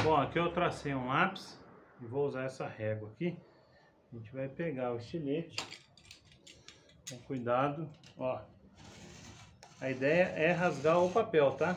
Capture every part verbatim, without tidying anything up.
Bom, aqui eu tracei um lápis e vou usar essa régua aqui. A gente vai pegar o estilete com cuidado, ó. A ideia é rasgar o papel, tá?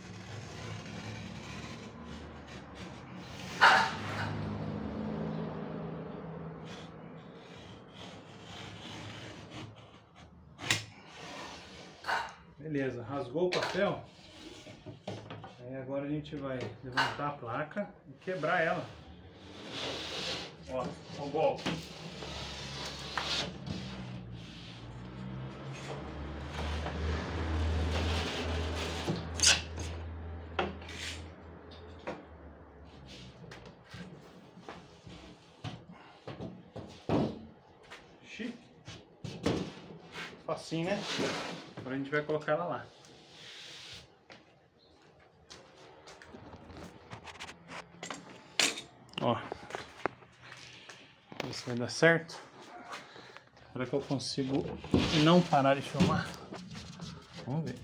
Beleza, rasgou o papel. Aí agora a gente vai levantar a placa e quebrar ela. Ó, o golpe. Chique. Facinho, né? Agora a gente vai colocar ela lá. Ó, ver se vai dar certo. Será que eu consigo não parar de filmar? Vamos ver.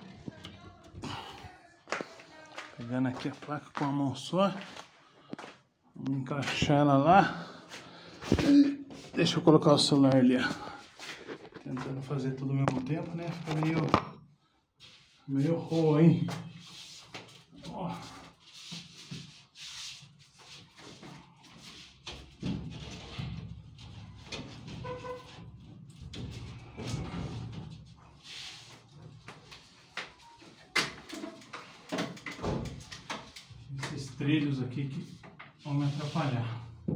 Pegando aqui a placa com a mão só. Vamos encaixar ela lá. Deixa eu colocar o celular ali, ó. Tentando fazer tudo ao mesmo tempo, né? Fica meio... meio ruim. Ó. Esses trilhos aqui que vão me atrapalhar.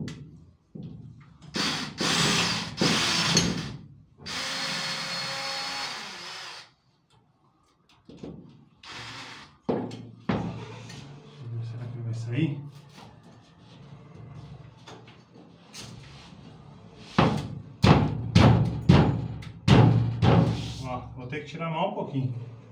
Será que vai sair? Ó, vou ter que tirar mal um pouquinho.